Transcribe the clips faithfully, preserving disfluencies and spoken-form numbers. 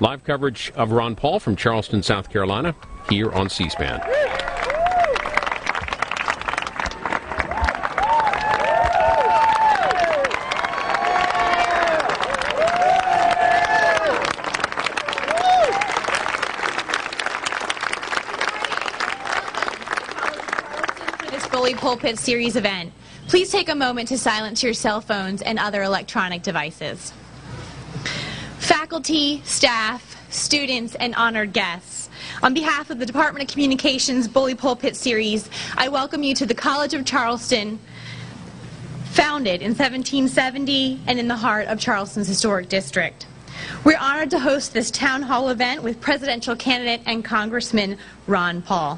Live coverage of Ron Paul from Charleston, South Carolina, here on C-SPAN. Bully Pulpit Series event. Please take a moment to silence your cell phones and other electronic devices. Faculty, staff, students, and honored guests, on behalf of the Department of Communications Bully Pulpit Series, I welcome you to the College of Charleston, founded in seventeen seventy and in the heart of Charleston's historic district. We're honored to host this town hall event with presidential candidate and Congressman Ron Paul.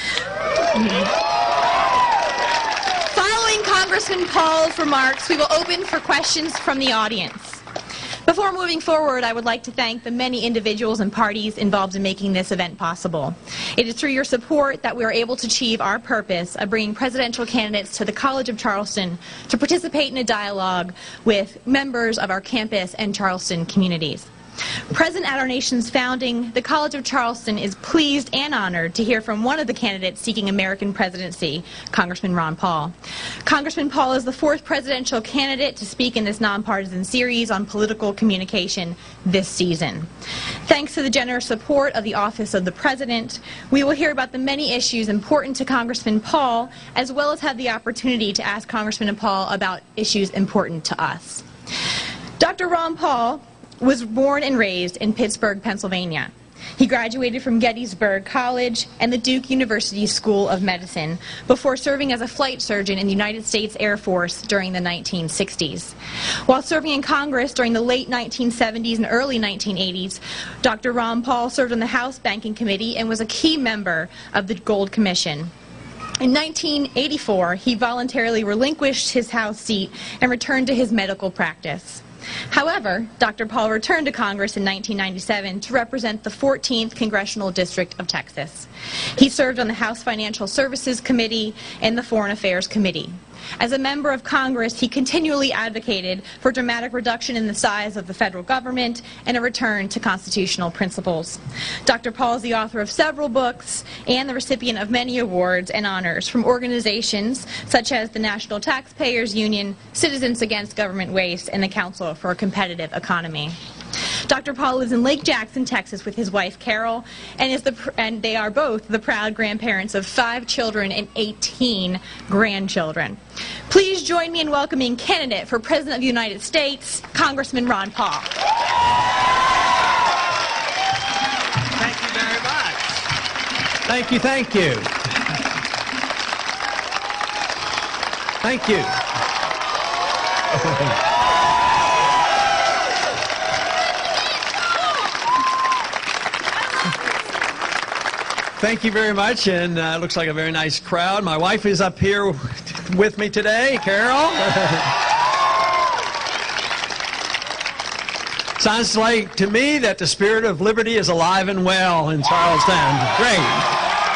Congressman Paul's remarks, we will open for questions from the audience. Before moving forward, I would like to thank the many individuals and parties involved in making this event possible. It is through your support that we are able to achieve our purpose of bringing presidential candidates to the College of Charleston to participate in a dialogue with members of our campus and Charleston communities. Present at our nation's founding, the College of Charleston is pleased and honored to hear from one of the candidates seeking American presidency, Congressman Ron Paul. Congressman Paul is the fourth presidential candidate to speak in this nonpartisan series on political communication this season. Thanks to the generous support of the Office of the President, we will hear about the many issues important to Congressman Paul, as well as have the opportunity to ask Congressman Paul about issues important to us. Doctor Ron Paul was born and raised in Pittsburgh, Pennsylvania. He graduated from Gettysburg College and the Duke University School of Medicine before serving as a flight surgeon in the United States Air Force during the nineteen sixties. While serving in Congress during the late nineteen seventies and early nineteen eighties, Doctor Ron Paul served on the House Banking Committee and was a key member of the Gold Commission. In nineteen eighty-four, he voluntarily relinquished his House seat and returned to his medical practice. However, Doctor Paul returned to Congress in nineteen ninety-seven to represent the fourteenth Congressional District of Texas. He served on the House Financial Services Committee and the Foreign Affairs Committee. As a member of Congress, he continually advocated for dramatic reduction in the size of the federal government and a return to constitutional principles. Doctor Paul is the author of several books and the recipient of many awards and honors from organizations such as the National Taxpayers Union, Citizens Against Government Waste, and the Council for a Competitive Economy. Doctor Paul lives in Lake Jackson, Texas with his wife Carol, and, is the, and they are both the proud grandparents of five children and eighteen grandchildren. Please join me in welcoming candidate for President of the United States, Congressman Ron Paul. Thank you very much. Thank you, thank you. Thank you. Thank you very much, and uh, looks like a very nice crowd. My wife is up here with me today, Carol. Sounds like to me that the spirit of liberty is alive and well in Charleston. Great.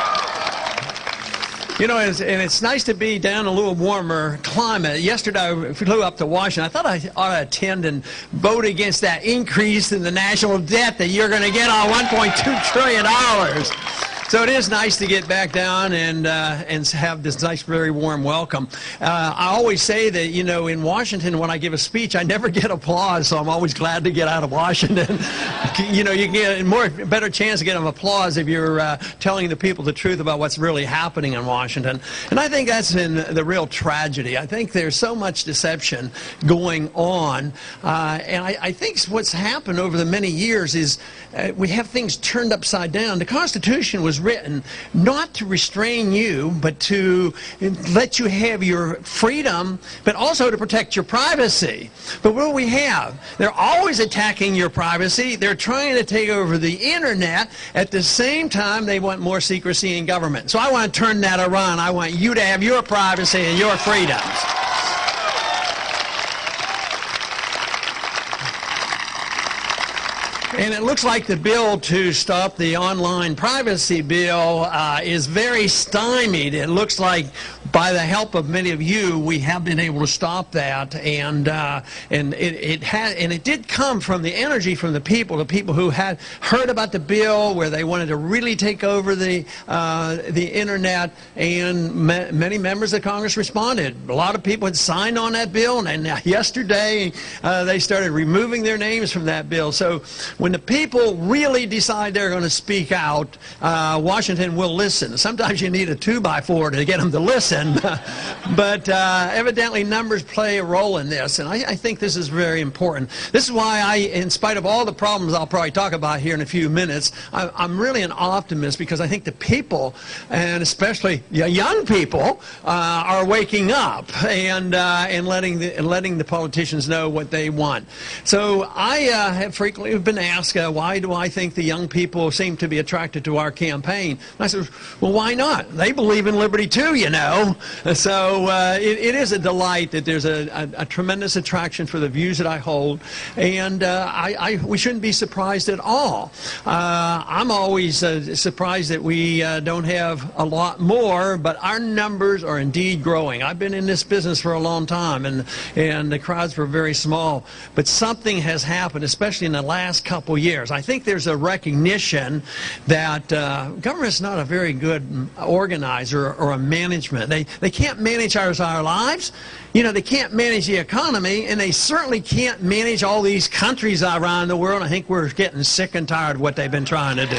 You know, and it's nice to be down a little warmer climate. Yesterday I flew up to Washington. I thought I ought to attend and vote against that increase in the national debt that you're going to get on one point two trillion dollars. So it is nice to get back down and uh, and have this nice, very warm welcome. Uh, I always say that, you know, in Washington, when I give a speech, I never get applause, so I'm always glad to get out of Washington. You know, you get a more better chance to get an applause if you're uh, telling the people the truth about what's really happening in Washington. And I think that's been the real tragedy. I think there's so much deception going on, uh, and I, I think what's happened over the many years is uh, we have things turned upside down. The Constitution was written not to restrain you, but to let you have your freedom, but also to protect your privacy. But what do we have? They're always attacking your privacy. They're trying to take over the internet. At the same time, they want more secrecy in government. So I want to turn that around. I want you to have your privacy and your freedoms. And it looks like the bill to stop the online privacy bill uh, is very stymied. It looks like by the help of many of you, we have been able to stop that. And uh, and it, it had and it did come from the energy from the people, the people who had heard about the bill, where they wanted to really take over the uh, the internet. And ma many members of Congress responded. A lot of people had signed on that bill, and yesterday uh, they started removing their names from that bill. So when the people really decide they're going to speak out, uh, Washington will listen. Sometimes you need a two by four to get them to listen, but uh, evidently numbers play a role in this, and I, I think this is very important. This is why I, in spite of all the problems I'll probably talk about here in a few minutes, I, I'm really an optimist, because I think the people, and especially young people, uh, are waking up and uh, and letting the and letting the politicians know what they want. So I uh, have frequently been asked, uh, why do I think the young people seem to be attracted to our campaign? And I said, well, why not? They believe in liberty too, you know. So uh, it, it is a delight that there's a, a, a tremendous attraction for the views that I hold, and uh, I, I, we shouldn't be surprised at all. Uh, I'm always uh, surprised that we uh, don't have a lot more, but our numbers are indeed growing. I've been in this business for a long time, and, and the crowds were very small, but something has happened, especially in the last couple years. I think there's a recognition that uh, government's not a very good organizer or a management. They, they can't manage our, our lives. You know, they can't manage the economy, and they certainly can't manage all these countries around the world. I think we're getting sick and tired of what they've been trying to do.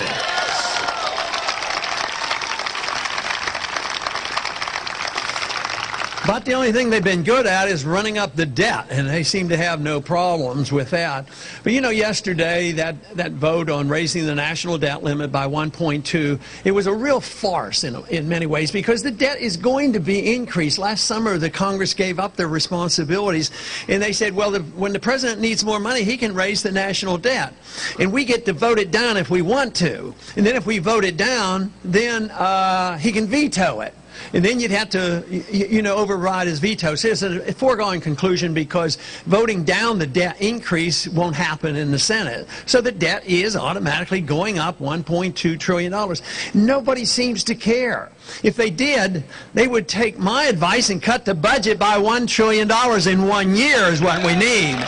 But the only thing they've been good at is running up the debt, and they seem to have no problems with that. But you know, yesterday, that, that vote on raising the national debt limit by one point two, it was a real farce in, in many ways, because the debt is going to be increased. Last summer, the Congress gave up their responsibilities, and they said, well, the, when the president needs more money, he can raise the national debt. And we get to vote it down if we want to. And then if we vote it down, then uh, he can veto it. And then you'd have to, you know, override his veto. So it's a foregone conclusion, because voting down the debt increase won't happen in the Senate. So the debt is automatically going up one point two trillion dollars. Nobody seems to care. If they did, they would take my advice and cut the budget by one trillion dollars in one year is what we need.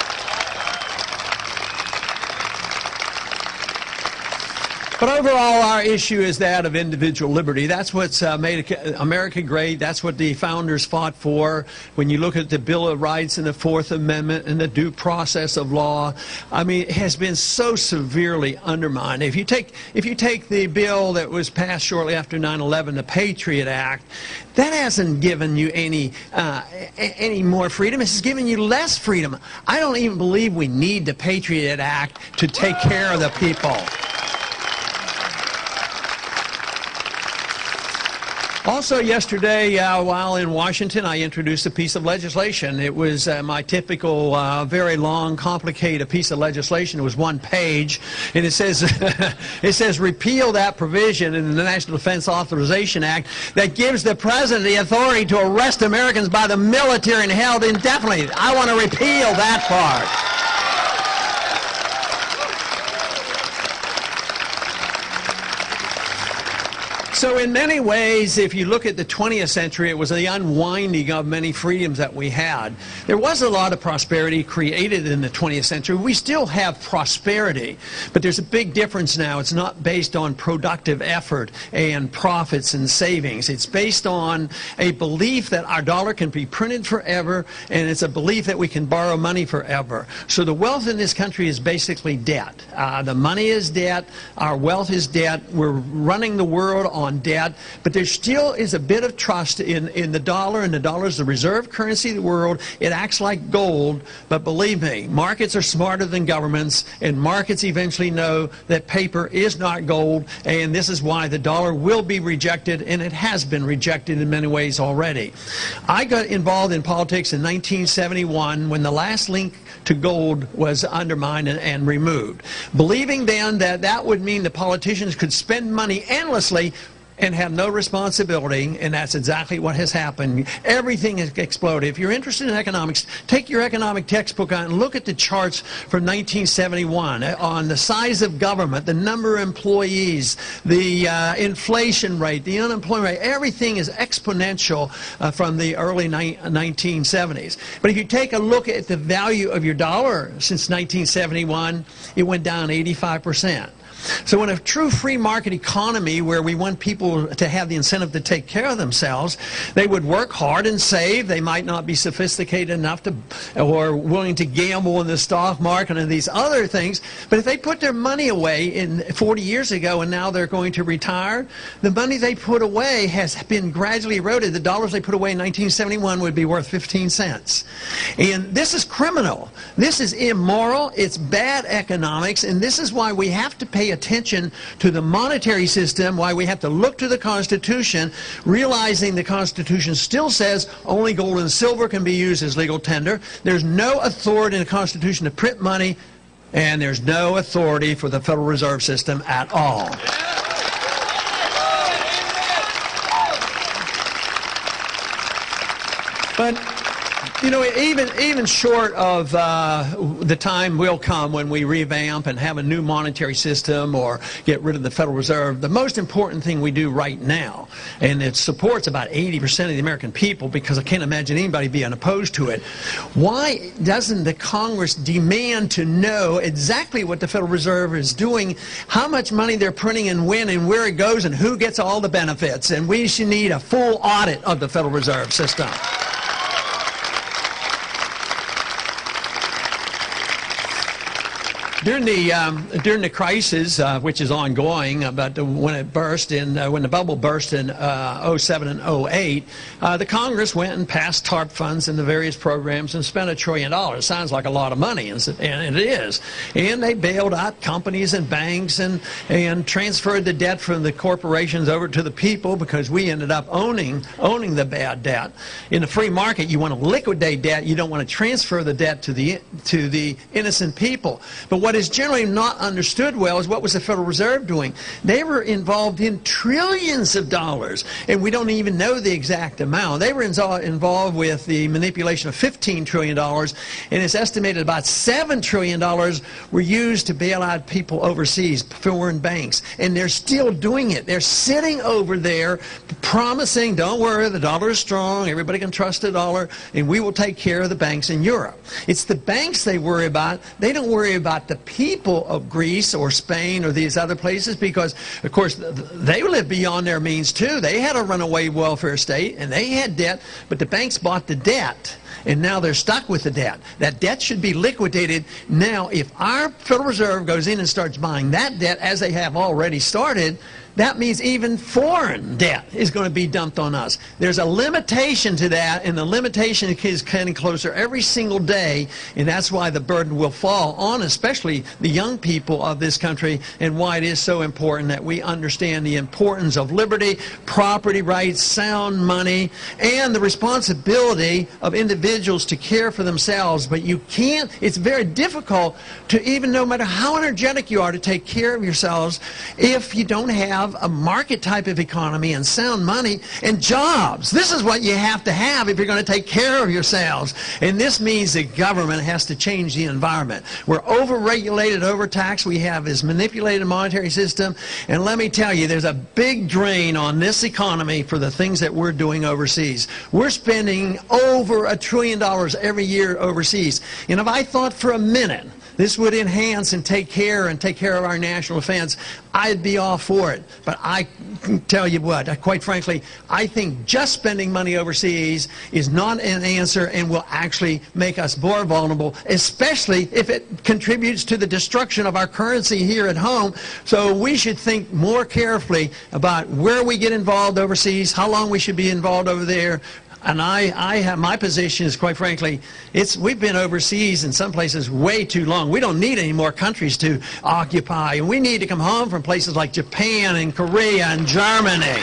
But overall, our issue is that of individual liberty. That's what's uh, made America great. That's what the founders fought for. When you look at the Bill of Rights and the Fourth Amendment and the due process of law, I mean, it has been so severely undermined. If you take, if you take the bill that was passed shortly after nine eleven, the Patriot Act, that hasn't given you any, uh, any more freedom. It's given you less freedom. I don't even believe we need the Patriot Act to take care of the people. Also yesterday, uh, while in Washington, I introduced a piece of legislation. It was uh, my typical, uh, very long, complicated piece of legislation. It was one page, and it says, it says repeal that provision in the National Defense Authorization Act that gives the President the authority to arrest Americans by the military and held indefinitely. I want to repeal that part. So in many ways, if you look at the twentieth century, it was the unwinding of many freedoms that we had. There was a lot of prosperity created in the twentieth century. We still have prosperity, but there's a big difference now. It's not based on productive effort and profits and savings. It's based on a belief that our dollar can be printed forever, and it's a belief that we can borrow money forever. So the wealth in this country is basically debt. Uh, the money is debt. Our wealth is debt. We're running the world on debt, but there still is a bit of trust in, in the dollar, and the dollar is the reserve currency of the world. It acts like gold, but believe me, markets are smarter than governments, and markets eventually know that paper is not gold, and this is why the dollar will be rejected, and it has been rejected in many ways already. I got involved in politics in nineteen seventy-one when the last link to gold was undermined and, and removed, believing then that that would mean the politicians could spend money endlessly and have no responsibility, and that's exactly what has happened. Everything has exploded. If you're interested in economics, take your economic textbook out and look at the charts from nineteen seventy-one on the size of government, the number of employees, the uh, inflation rate, the unemployment rate. Everything is exponential uh, from the early nineteen seventies. But if you take a look at the value of your dollar since nineteen seventy-one, it went down eighty-five percent. So in a true free market economy where we want people to have the incentive to take care of themselves, they would work hard and save. They might not be sophisticated enough to or willing to gamble in the stock market and these other things. But if they put their money away in forty years ago and now they're going to retire, the money they put away has been gradually eroded. The dollars they put away in nineteen seventy-one would be worth fifteen cents. And this is criminal. This is immoral. It's bad economics. And this is why we have to pay attention to the monetary system, why we have to look to the Constitution, realizing the Constitution still says only gold and silver can be used as legal tender. There's no authority in the Constitution to print money, and there's no authority for the Federal Reserve System at all. But you know, even even short of uh, the time will come when we revamp and have a new monetary system or get rid of the Federal Reserve, the most important thing we do right now, and it supports about eighty percent of the American people, because I can't imagine anybody being opposed to it. Why doesn't the Congress demand to know exactly what the Federal Reserve is doing, how much money they're printing and when and where it goes and who gets all the benefits? And we should need a full audit of the Federal Reserve System. During the um, during the crisis, uh, which is ongoing, uh, but when it burst in uh, when the bubble burst in uh, oh seven and oh eight, uh, the Congress went and passed TARP funds in the various programs and spent a trillion dollars. Sounds like a lot of money, and it is. And they bailed out companies and banks and and transferred the debt from the corporations over to the people, because we ended up owning owning the bad debt. In the free market, you want to liquidate debt. You don't want to transfer the debt to the to the innocent people. But what What is generally not understood well is what was the Federal Reserve doing. They were involved in trillions of dollars, and we don't even know the exact amount. They were involved with the manipulation of fifteen trillion dollars, and it's estimated about seven trillion dollars were used to bail out people overseas, foreign banks, and they're still doing it. They're sitting over there promising, don't worry, the dollar is strong, everybody can trust the dollar, and we will take care of the banks in Europe. It's the banks they worry about. They don't worry about the people of Greece or Spain or these other places, because, of course, they live beyond their means too. They had a runaway welfare state, and they had debt, but the banks bought the debt, and now they're stuck with the debt. That debt should be liquidated. Now, if our Federal Reserve goes in and starts buying that debt, as they have already started, that means even foreign debt is going to be dumped on us. There's a limitation to that, and the limitation is getting closer every single day, and that's why the burden will fall on especially the young people of this country, and why it is so important that we understand the importance of liberty, property rights, sound money, and the responsibility of individuals to care for themselves. But you can't, it's very difficult to, even no matter how energetic you are, to take care of yourselves if you don't have a market type of economy and sound money and jobs. This is what you have to have if you're going to take care of yourselves. And this means the government has to change the environment. We're over-regulated, overtaxed. We have this manipulated monetary system. And let me tell you, there's a big drain on this economy for the things that we're doing overseas. We're spending over a trillion dollars every year overseas. And if I thought for a minute this would enhance and take care and take care of our national defense, I'd be all for it. But I can tell you what, quite frankly, I think just spending money overseas is not an answer and will actually make us more vulnerable, especially if it contributes to the destruction of our currency here at home. So we should think more carefully about where we get involved overseas, how long we should be involved over there. And I, I have, my position is, quite frankly, it's, we've been overseas in some places way too long. We don't need any more countries to occupy. And we need to come home from places like Japan and Korea and Germany.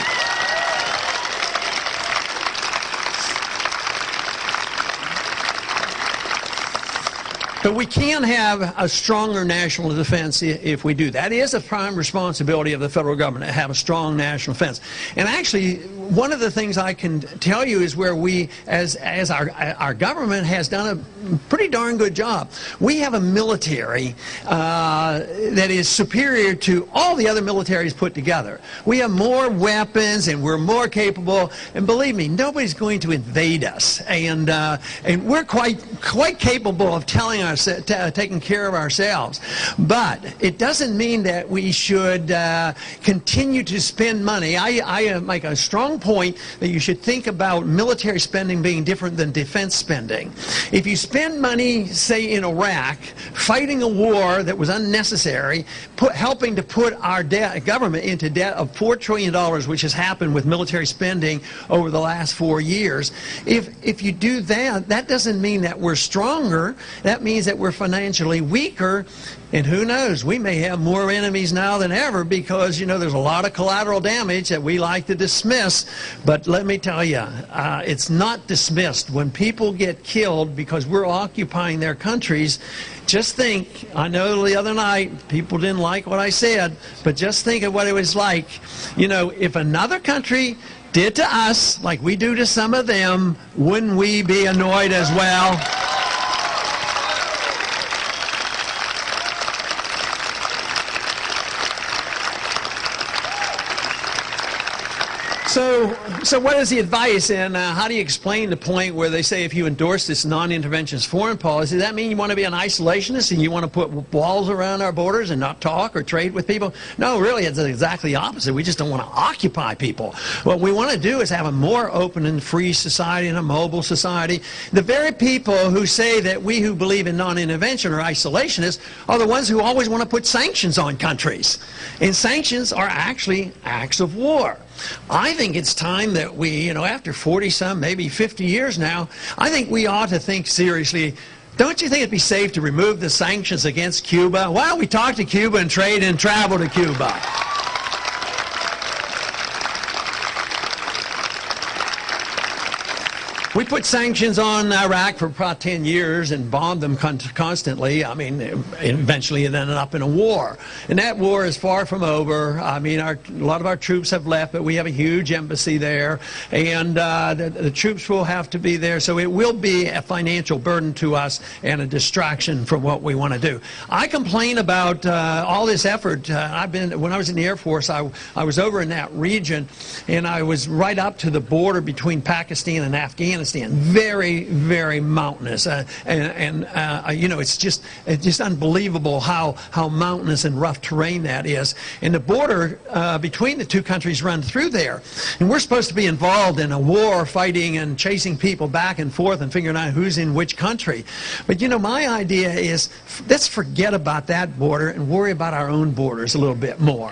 But we can have a stronger national defense if we do. That is a prime responsibility of the federal government, to have a strong national defense. And actually, one of the things I can tell you is where we, as, as our, our government has done a pretty darn good job. We have a military uh, that is superior to all the other militaries put together. We have more weapons and we're more capable. And believe me, nobody's going to invade us. And, uh, and we're quite, quite capable of telling us, t taking care of ourselves. But it doesn't mean that we should uh, continue to spend money. I, I make a strong point that you should think about military spending being different than defense spending. If you spend money, say in Iraq, fighting a war that was unnecessary, put, helping to put our debt, government into debt of four trillion dollars, which has happened with military spending over the last four years, if, if you do that, that doesn't mean that we're stronger. That means that we're financially weaker. And who knows, we may have more enemies now than ever because, you know, there's a lot of collateral damage that we like to dismiss. But let me tell you, uh, it's not dismissed. When people get killed because we're occupying their countries, just think, I know the other night people didn't like what I said, but just think of what it was like. You know, if another country did to us like we do to some of them, wouldn't we be annoyed as well? So, so what is the advice, and uh, how do you explain the point where they say if you endorse this non-interventionist foreign policy, does that mean you want to be an isolationist and you want to put walls around our borders and not talk or trade with people? No, really, it's exactly the opposite. We just don't want to occupy people. What we want to do is have a more open and free society and a mobile society. The very people who say that we who believe in non-intervention are isolationists are the ones who always want to put sanctions on countries. And sanctions are actually acts of war. I think it's time that we, you know, after forty some, maybe fifty years now, I think we ought to think seriously. Don't you think it'd be safe to remove the sanctions against Cuba? Why don't we talk to Cuba and trade and travel to Cuba? We put sanctions on Iraq for about ten years and bombed them con constantly. I mean, eventually it ended up in a war. And that war is far from over. I mean, our, a lot of our troops have left, but we have a huge embassy there. And uh, the, the troops will have to be there. So it will be a financial burden to us and a distraction from what we want to do. I complain about uh, all this effort. Uh, I've been, when I was in the Air Force, I, I was over in that region, and I was right up to the border between Pakistan and Afghanistan. Very, very mountainous, uh, and, and uh, you know, it's just it's just unbelievable how how mountainous and rough terrain that is. And the border uh, between the two countries run through there, and we're supposed to be involved in a war, fighting and chasing people back and forth and figuring out who's in which country. But you know, my idea is let's forget about that border and worry about our own borders a little bit more.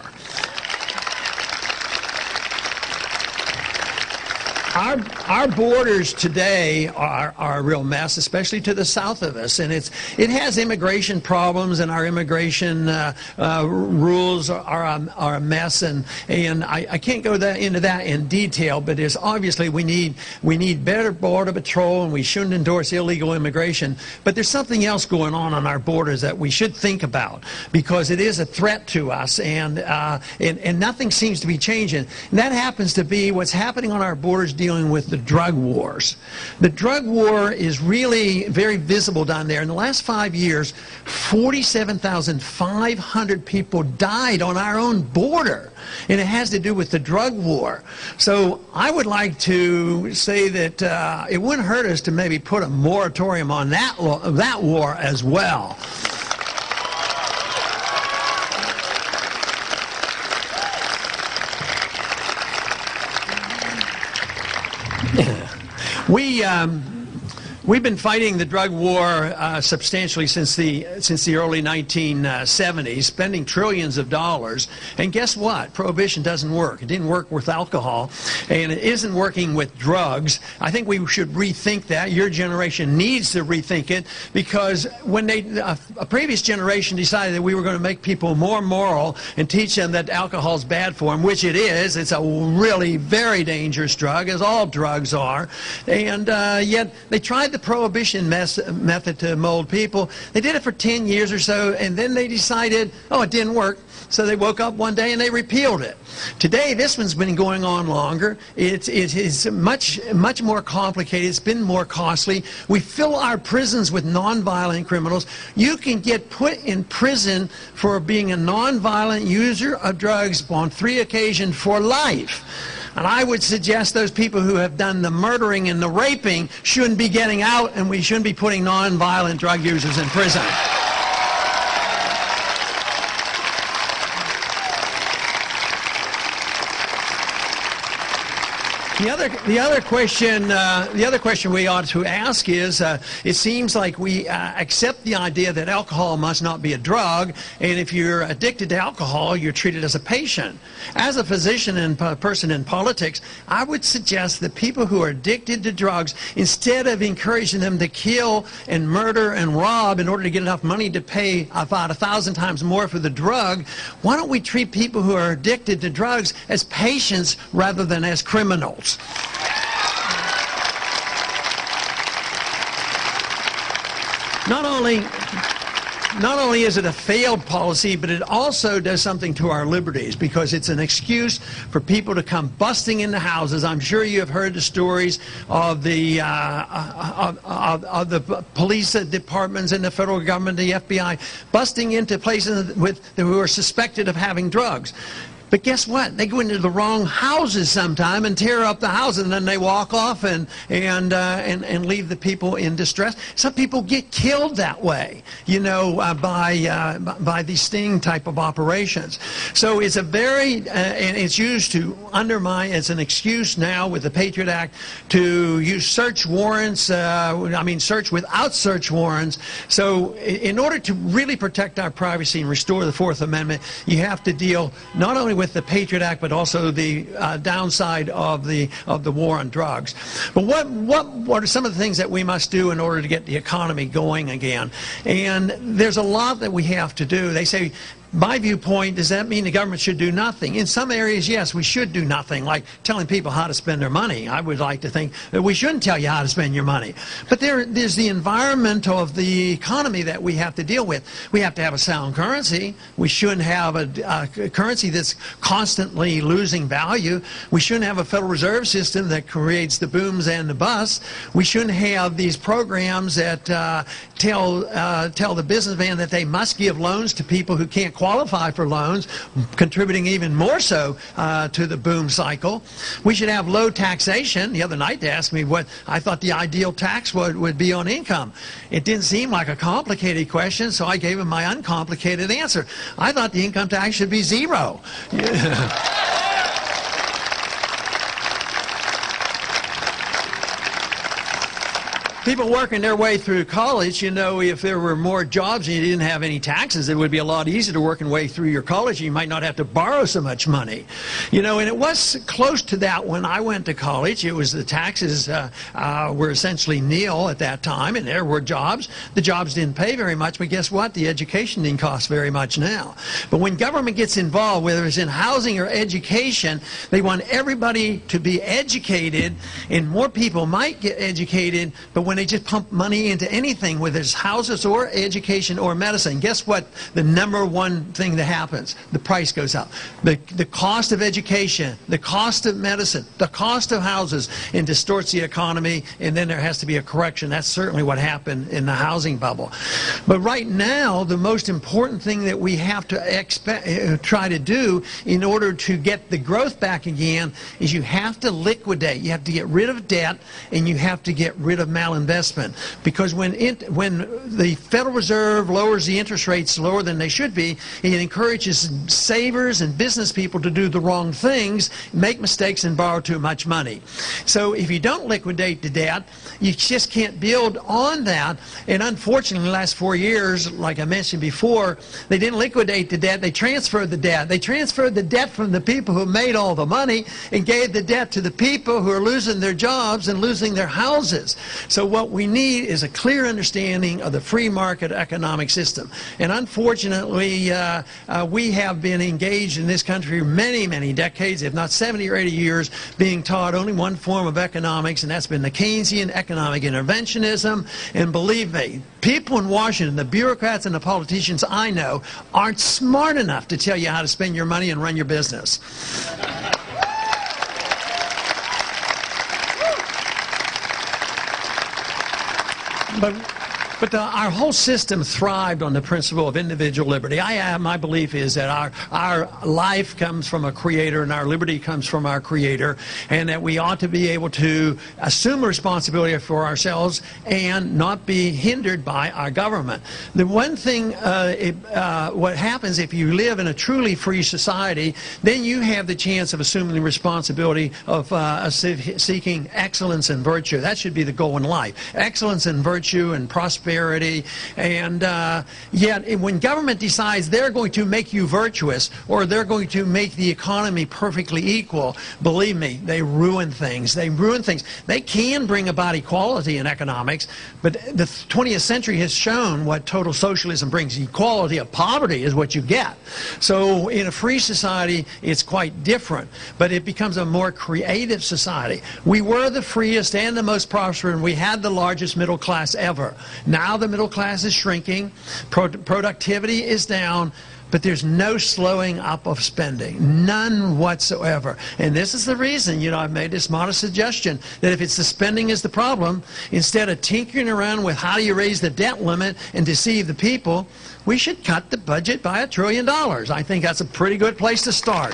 Our, our borders today are, are a real mess, especially to the south of us, and it's, it has immigration problems, and our immigration uh, uh, rules are, are, a, are a mess, and, and I, I can't go that, into that in detail, but it's obviously we need, we need better border patrol, and we shouldn't endorse illegal immigration, but there's something else going on on our borders that we should think about, because it is a threat to us, and, uh, and, and nothing seems to be changing. And that happens to be what's happening on our borders dealing with the drug wars. The drug war is really very visible down there. In the last five years, forty-seven thousand five hundred people died on our own border, and it has to do with the drug war. So I would like to say that uh, it wouldn't hurt us to maybe put a moratorium on that, that war as well. We, um, we've been fighting the drug war uh, substantially since the, since the early nineteen seventies, spending trillions of dollars. And guess what? Prohibition doesn't work. It didn't work with alcohol, and it isn't working with drugs. I think we should rethink that. Your generation needs to rethink it, because when they, a, a previous generation decided that we were going to make people more moral and teach them that alcohol is bad for them, which it is. It's a really very dangerous drug, as all drugs are. And uh, yet they tried the prohibition mes method to mold people. They did it for ten years or so, and then they decided, oh, it didn't work. So they woke up one day and they repealed it. Today, this one's been going on longer. It, it is much, much more complicated. It's been more costly. We fill our prisons with nonviolent criminals. You can get put in prison for being a nonviolent user of drugs on three occasions for life. And I would suggest those people who have done the murdering and the raping shouldn't be getting out, and we shouldn't be putting nonviolent drug users in prison. The other, the other question, uh, the other question we ought to ask is: uh, it seems like we uh, accept the idea that alcohol must not be a drug, and if you're addicted to alcohol, you're treated as a patient. As a physician and a person in politics, I would suggest that people who are addicted to drugs, instead of encouraging them to kill and murder and rob in order to get enough money to pay about a thousand times more for the drug, why don't we treat people who are addicted to drugs as patients rather than as criminals? Not only, not only is it a failed policy, but it also does something to our liberties, because it's an excuse for people to come busting into houses. I'm sure you have heard the stories of the, uh, of, of, of the police departments and the federal government, the F B I, busting into places with, who are suspected of having drugs. But guess what? They go into the wrong houses sometime and tear up the house, and then they walk off and and uh, and, and leave the people in distress. Some people get killed that way, you know, uh, by uh, by these sting type of operations. So it's a very uh, and it's used to undermine. It's an excuse now with the Patriot Act to use search warrants. Uh, I mean, search without search warrants. So in order to really protect our privacy and restore the Fourth Amendment, you have to deal not only with the Patriot Act, but also the uh, downside of the of the war on drugs. But what what what are some of the things that we must do in order to get the economy going again? And there's a lot that we have to do. They say, my viewpoint, does that mean the government should do nothing? In some areas, yes, we should do nothing, like telling people how to spend their money. I would like to think that we shouldn't tell you how to spend your money. But there, there's the environment of the economy that we have to deal with. We have to have a sound currency. We shouldn't have a, a currency that's constantly losing value. We shouldn't have a Federal Reserve System that creates the booms and the busts. We shouldn't have these programs that uh, tell, uh, tell the businessman that they must give loans to people who can't qualify for loans, contributing even more so uh, to the boom cycle. We should have low taxation. The other night they asked me what I thought the ideal tax would, would be on income. It didn't seem like a complicated question, so I gave him my uncomplicated answer. I thought the income tax should be zero. Yeah. People working their way through college, you know, if there were more jobs and you didn't have any taxes, it would be a lot easier to work your way through your college. You might not have to borrow so much money. You know, and it was close to that when I went to college. It was the taxes uh, uh, were essentially nil at that time, and there were jobs. The jobs didn't pay very much, but guess what? The education didn't cost very much now. But when government gets involved, whether it's in housing or education, they want everybody to be educated, and more people might get educated, but when they just pump money into anything, whether it's houses or education or medicine, guess what? The number one thing that happens, the price goes up. The, the cost of education, the cost of medicine, the cost of houses, and distorts the economy, and then there has to be a correction. That's certainly what happened in the housing bubble. But right now, the most important thing that we have to expect, uh, try to do in order to get the growth back again is you have to liquidate. You have to get rid of debt, and you have to get rid of malinvestment. Investment, because when it, when the Federal Reserve lowers the interest rates lower than they should be, it encourages savers and business people to do the wrong things, make mistakes, and borrow too much money. So if you don't liquidate the debt, you just can't build on that. And unfortunately, in the last four years, like I mentioned before, they didn't liquidate the debt, they transferred the debt. They transferred the debt from the people who made all the money and gave the debt to the people who are losing their jobs and losing their houses. So what we need is a clear understanding of the free market economic system. And unfortunately, uh, uh, we have been engaged in this country many, many decades, if not seventy or eighty years, being taught only one form of economics, and that's been the Keynesian economic interventionism. And believe me, people in Washington, the bureaucrats and the politicians I know, aren't smart enough to tell you how to spend your money and run your business. But, but the, our whole system thrived on the principle of individual liberty. I have, my belief is that our, our life comes from a creator and our liberty comes from our creator, and that we ought to be able to assume responsibility for ourselves and not be hindered by our government. The one thing, uh, it, uh, what happens if you live in a truly free society, then you have the chance of assuming the responsibility of uh, seeking excellence and virtue. That should be the goal in life. Excellence and virtue and prosperity. And uh, yet, when government decides they're going to make you virtuous or they're going to make the economy perfectly equal, believe me, they ruin things. They ruin things. They can bring about equality in economics, but the twentieth century has shown what total socialism brings. Equality of poverty is what you get. So in a free society, it's quite different, but it becomes a more creative society. We were the freest and the most prosperous, and we had the largest middle class ever. Now the middle class is shrinking, Pro productivity is down, but there's no slowing up of spending, none whatsoever. And this is the reason, you know, I've made this modest suggestion that if it's the spending is the problem, instead of tinkering around with how do you raise the debt limit and deceive the people, we should cut the budget by a trillion dollars. I think that's a pretty good place to start.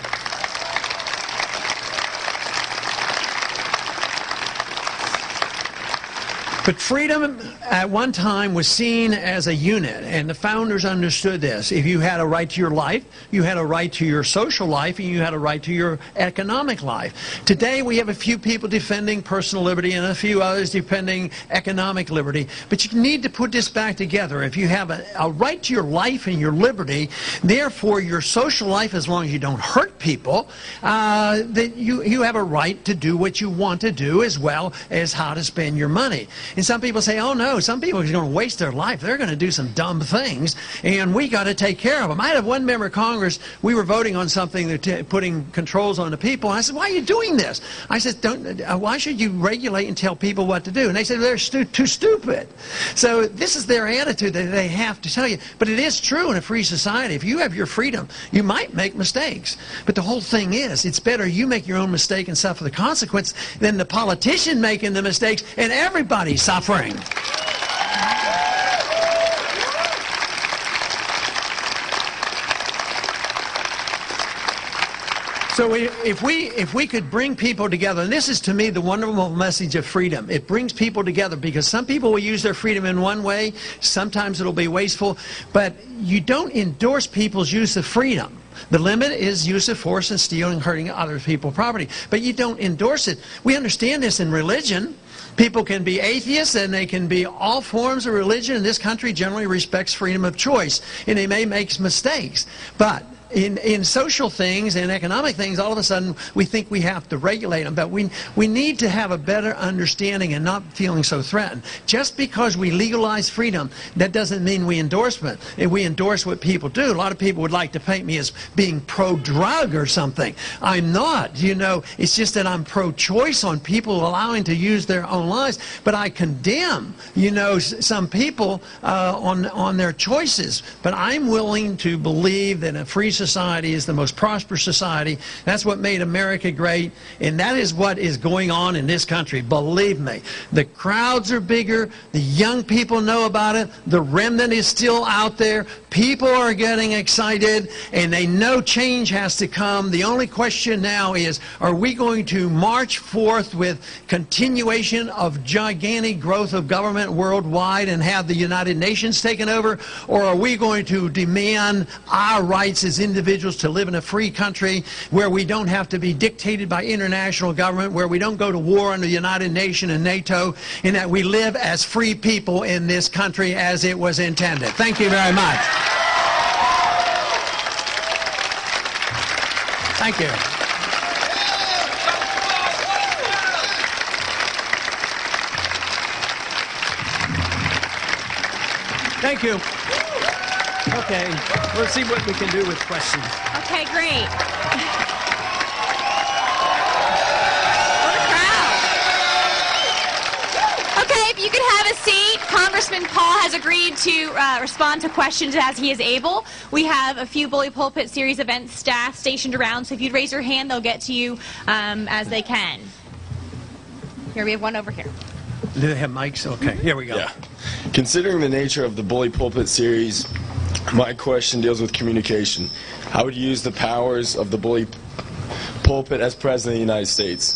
But freedom at one time was seen as a unit, and the founders understood this. If you had a right to your life, you had a right to your social life, and you had a right to your economic life. Today we have a few people defending personal liberty and a few others defending economic liberty. But you need to put this back together. If you have a, a right to your life and your liberty, therefore your social life, as long as you don't hurt people, uh, that you, you have a right to do what you want to do as well as how to spend your money. And some people say, oh no, some people are going to waste their life. They're going to do some dumb things, and we got to take care of them. I had one member of Congress, we were voting on something, that putting controls on the people, and I said, why are you doing this? I said, Don't, uh, why should you regulate and tell people what to do? And they said, they're stu too stupid. So this is their attitude that they have to tell you. But it is true in a free society. If you have your freedom, you might make mistakes. But the whole thing is, it's better you make your own mistake and suffer the consequence than the politician making the mistakes and everybody suffering. So if we, if we could bring people together, and this is to me the wonderful message of freedom. It brings people together because some people will use their freedom in one way, sometimes it'll be wasteful, but you don't endorse people's use of freedom. The limit is use of force and stealing, hurting other people's property, but you don't endorse it. We understand this in religion. People can be atheists and they can be all forms of religion, and this country generally respects freedom of choice, and they may make mistakes. But In, in social things and economic things, all of a sudden we think we have to regulate them, but we, we need to have a better understanding and not feeling so threatened. Just because we legalize freedom, that doesn't mean we endorse it. If we endorse what people do, a lot of people would like to paint me as being pro-drug or something. I'm not, you know, it's just that I'm pro-choice on people allowing to use their own lives, but I condemn, you know, some people uh, on, on their choices. But I'm willing to believe that a free society is the most prosperous society. That's what made America great, and that is what is going on in this country. Believe me, the crowds are bigger, the young people know about it, the remnant is still out there, people are getting excited, and they know change has to come. The only question now is, are we going to march forth with continuation of gigantic growth of government worldwide and have the United Nations taken over, or are we going to demand our rights as individuals to live in a free country where we don't have to be dictated by international government, where we don't go to war under the United Nations and NATO, and that we live as free people in this country as it was intended. Thank you very much. Thank you. Thank you. Okay, let's see what we can do with questions. Okay, great. What a crowd. Okay, if you could have a seat. Congressman Paul has agreed to uh, respond to questions as he is able. We have a few Bully Pulpit Series event staff stationed around, so if you'd raise your hand, they'll get to you um, as they can. Here, we have one over here. Do they have mics? Okay, here we go. Yeah. Considering the nature of the Bully Pulpit Series, my question deals with communication. How would you use the powers of the Bully Pulpit as President of the United States?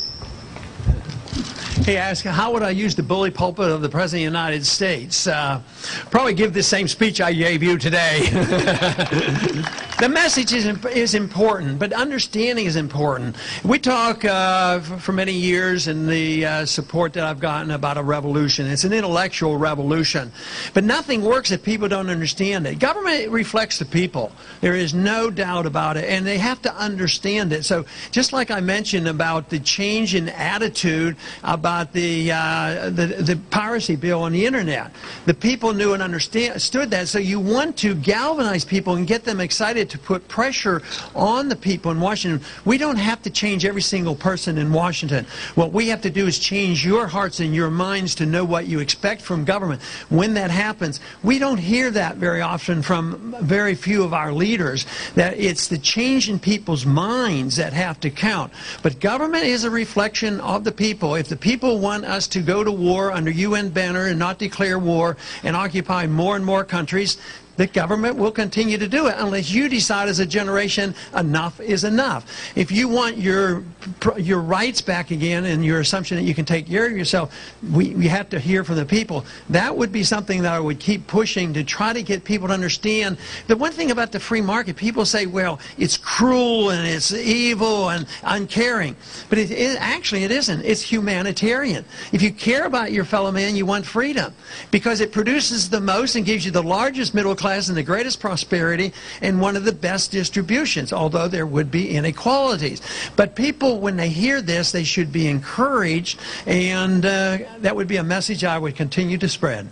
He asked, how would I use the bully pulpit of the President of the United States? Uh, probably give the same speech I gave you today. The message is, is important, but understanding is important. We talk uh, for many years in the uh, support that I've gotten about a revolution. It's an intellectual revolution. But nothing works if people don't understand it. Government reflects the people. There is no doubt about it, and they have to understand it. So just like I mentioned about the change in attitude about the, uh, the, the piracy bill on the internet, the people knew and understood that, so you want to galvanize people and get them excited to put pressure on the people in Washington. We don't have to change every single person in Washington. What we have to do is change your hearts and your minds to know what you expect from government. When that happens, we don't hear that very often from very few of our leaders, that it's the change in people's minds that have to count. But government is a reflection of the people. If the people want us to go to war under U N banner and not declare war and occupy more and more countries, the government will continue to do it unless you decide as a generation enough is enough. If you want your your rights back again and your assumption that you can take care of yourself, we, we have to hear from the people. That would be something that I would keep pushing to try to get people to understand. The one thing about the free market, people say, well, it's cruel and it's evil and uncaring. But it, it, actually it isn't. It's humanitarian. If you care about your fellow man, you want freedom because it produces the most and gives you the largest middle class and the greatest prosperity and one of the best distributions, although there would be inequalities. But people, when they hear this, they should be encouraged, and uh, that would be a message I would continue to spread.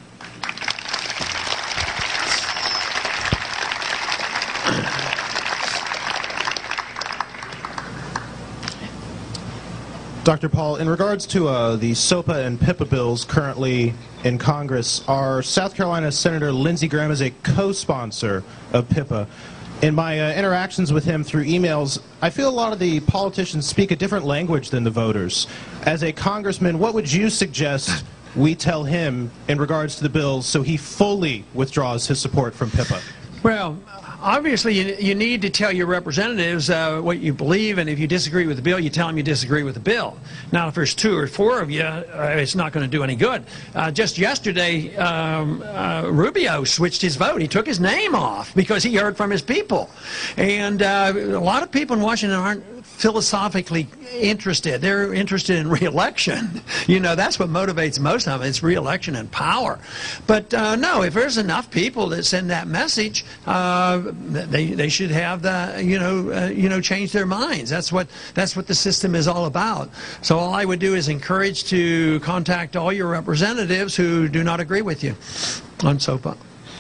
Doctor Paul, in regards to uh, the SOPA and PIPA bills currently in Congress, our South Carolina Senator Lindsey Graham is a co-sponsor of PIPA. In my uh, interactions with him through emails, I feel a lot of the politicians speak a different language than the voters. As a congressman, what would you suggest we tell him in regards to the bills so he fully withdraws his support from PIPA? Well, obviously, you, you need to tell your representatives uh, what you believe, and if you disagree with the bill, you tell them you disagree with the bill. Now, if there's two or four of you, uh, it's not going to do any good. Uh, just yesterday, um, uh, Rubio switched his vote. He took his name off because he heard from his people. And uh, a lot of people in Washington aren't philosophically interested. They're interested in re-election. You know, that's what motivates most of them. It's re-election and power. But uh, no, if there's enough people that send that message, uh, they they should have the you know uh, you know change their minds. That's what that's what the system is all about. So all I would do is encourage to contact all your representatives who do not agree with you on SOPA.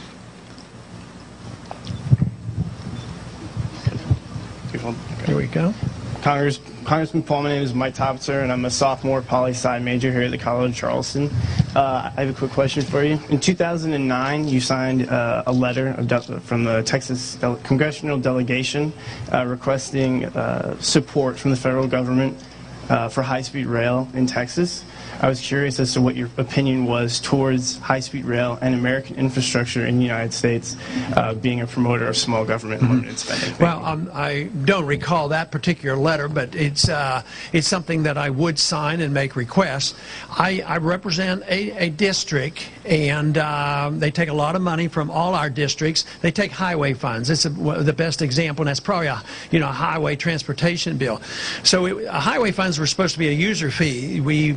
Here we go. Congress, Congressman Paul, my name is Mike Topitzer, and I'm a sophomore poli-sci major here at the College of Charleston. Uh, I have a quick question for you. In two thousand nine, you signed uh, a letter of from the Texas Dele Congressional Delegation uh, requesting uh, support from the federal government uh, for high-speed rail in Texas. I was curious as to what your opinion was towards high-speed rail and American infrastructure in the United States, uh, being a promoter of small government and limited spending. Well, um, I don't recall that particular letter, but it's uh, it's something that I would sign and make requests. I, I represent a, a district, and uh, they take a lot of money from all our districts. They take highway funds. It's a, the best example, and that's probably a you know highway transportation bill. So it, highway funds were supposed to be a user fee. We pay for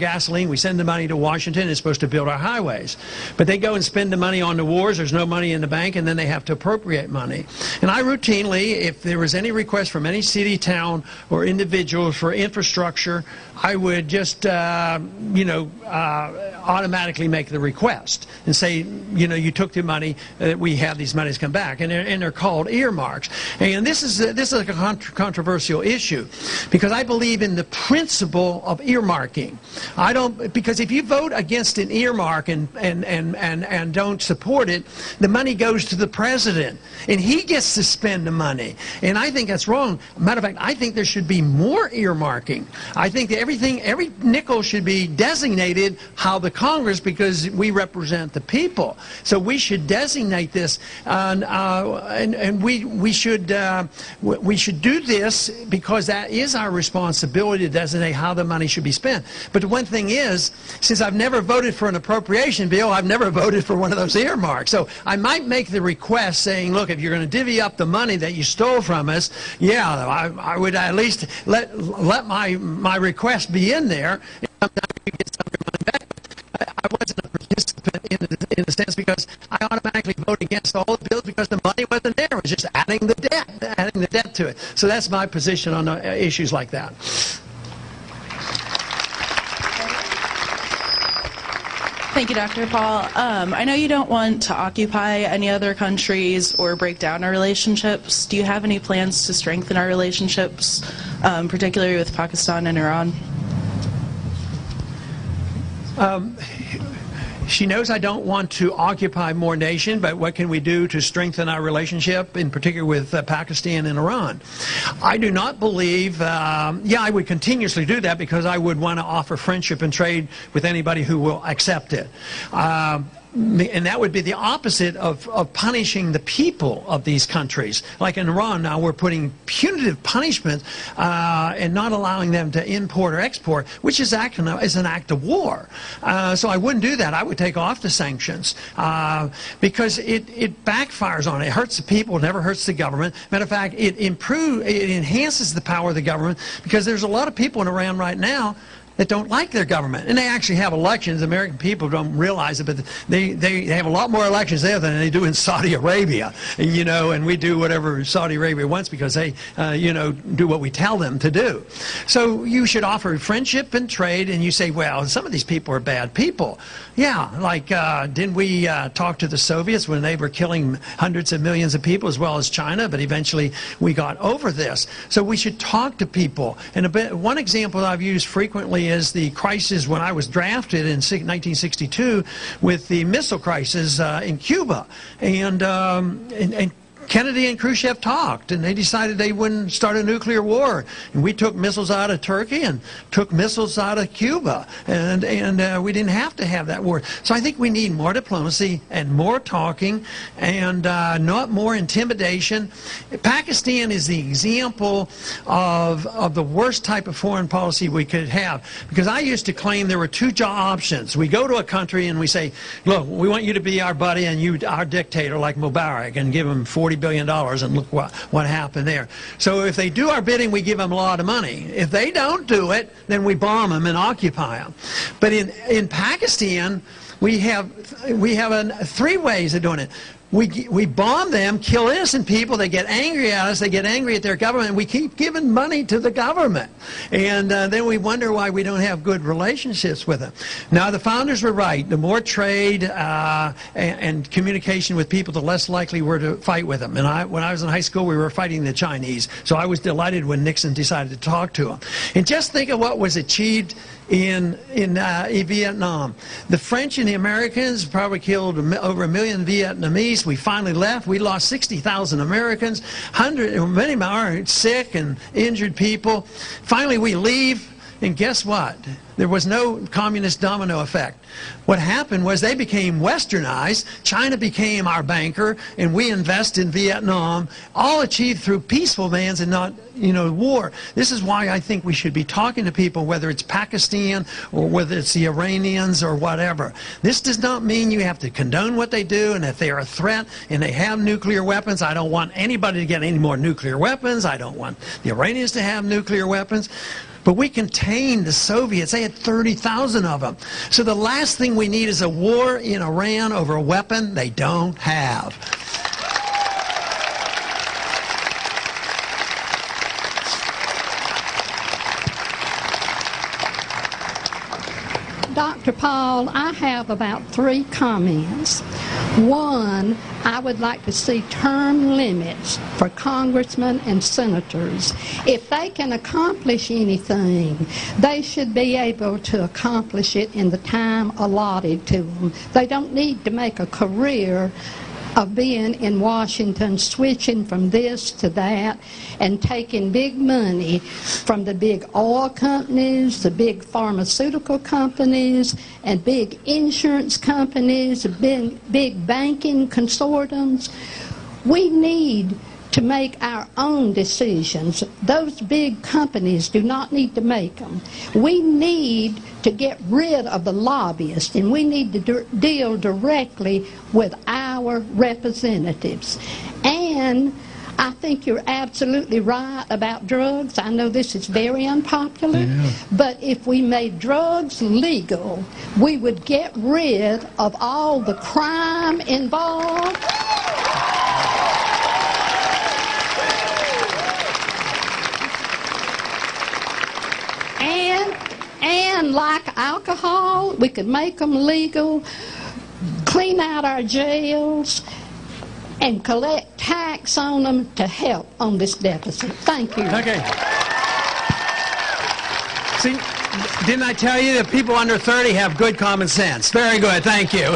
gasoline. We send the money to Washington. It's supposed to build our highways. But they go and spend the money on the wars. There's no money in the bank, and then they have to appropriate money. And I routinely, if there was any request from any city, town, or individuals for infrastructure, I would just, uh, you know, uh, automatically make the request and say, you know, you took the money, uh, we have these monies come back. And they're, and they're called earmarks. And this is, a, this is a controversial issue because I believe in the principle of earmarking. I don't, because if you vote against an earmark and, and, and, and, and don't support it, the money goes to the president and he gets to spend the money. And I think that's wrong. Matter of fact, I think there should be more earmarking. I think that everything, every nickel should be designated how the Congress, because we represent the people. So we should designate this, uh, uh, and, and we, we, should, uh, we should do this because that is our responsibility to designate how the money should be spent. But the one thing is, since I've never voted for an appropriation bill, I've never voted for one of those earmarks. So I might make the request saying, look, if you're going to divvy up the money that you stole from us, yeah, I, I would at least let, let my, my request be in there. Sometimes you get some of your money back. I wasn't a participant in a, in a sense because I automatically vote against all the bills because the money wasn't there. It was just adding the debt, adding the debt to it. So that's my position on uh, issues like that. Thank you, Doctor Paul. Um, I know you don't want to occupy any other countries or break down our relationships. Do you have any plans to strengthen our relationships, um, particularly with Pakistan and Iran? Um, she knows I don't want to occupy more nation, but what can we do to strengthen our relationship, in particular with uh, Pakistan and Iran? I do not believe, um, yeah, I would continuously do that because I would want to offer friendship and trade with anybody who will accept it. Um, And that would be the opposite of, of punishing the people of these countries. Like in Iran now, we're putting punitive punishment uh, and not allowing them to import or export, which is, act, is an act of war. Uh, so I wouldn't do that. I would take off the sanctions uh, because it, it backfires on it. It hurts the people, it never hurts the government. Matter of fact, it, improve, it enhances the power of the government because there's a lot of people in Iran right now that don't like their government. And they actually have elections. American people don't realize it, but they, they, they have a lot more elections there than they do in Saudi Arabia. You know, and we do whatever Saudi Arabia wants because they, uh, you know, do what we tell them to do. So you should offer friendship and trade, and you say, well, some of these people are bad people. Yeah, like, uh, didn't we uh, talk to the Soviets when they were killing hundreds of millions of people as well as China, but eventually we got over this. So we should talk to people. And a bit, one example I've used frequently is the crisis when I was drafted in nineteen sixty-two with the missile crisis uh, in Cuba. And, um, and, and Kennedy and Khrushchev talked, and they decided they wouldn't start a nuclear war. And we took missiles out of Turkey and took missiles out of Cuba, and, and uh, we didn't have to have that war. So I think we need more diplomacy and more talking and uh, not more intimidation. Pakistan is the example of, of the worst type of foreign policy we could have, because I used to claim there were two options. We go to a country and we say, look, we want you to be our buddy and you our dictator like Mubarak, and give him forty billion dollars, and look what, what happened there. So if they do our bidding, we give them a lot of money. If they don't do it, then we bomb them and occupy them. But in, in Pakistan, we have, we have an, three ways of doing it. We, we bomb them, kill innocent people, they get angry at us, they get angry at their government, and we keep giving money to the government. And uh, then we wonder why we don't have good relationships with them. Now, the founders were right. The more trade uh, and, and communication with people, the less likely we're to fight with them. And I, when I was in high school, we were fighting the Chinese. So I was delighted when Nixon decided to talk to them. And just think of what was achieved in, in, uh, in Vietnam. The French and the Americans probably killed over a million Vietnamese. We finally left. We lost sixty thousand Americans. Hundred, many are sick and injured people. Finally, we leave, and guess what? There was no communist domino effect. What happened was they became westernized. China became our banker, and we invest in Vietnam, all achieved through peaceful means and not, you know, war. This is why I think we should be talking to people, whether it's Pakistan or whether it's the Iranians or whatever. This does not mean you have to condone what they do, and if they are a threat and they have nuclear weapons, I don't want anybody to get any more nuclear weapons. I don't want the Iranians to have nuclear weapons. But we contained the Soviets. They had thirty thousand of them. So the last thing we need is a war in Iran over a weapon they don't have. Doctor Paul, I have about three comments. One, I would like to see term limits for congressmen and senators. If they can accomplish anything, they should be able to accomplish it in the time allotted to them. They don't need to make a career of being in Washington, switching from this to that, and taking big money from the big oil companies, the big pharmaceutical companies, and big insurance companies, big, big banking consortiums. We need to make our own decisions. Those big companies do not need to make them. We need to get rid of the lobbyists, and we need to deal directly with our representatives. And I think you're absolutely right about drugs. I know this is very unpopular, yeah. But if we made drugs legal, we would get rid of all the crime involved. And, and like alcohol, we could make them legal, clean out our jails, and collect tax on them to help on this deficit. Thank you. Okay. See, didn't I tell you that people under thirty have good common sense? Very good. Thank you.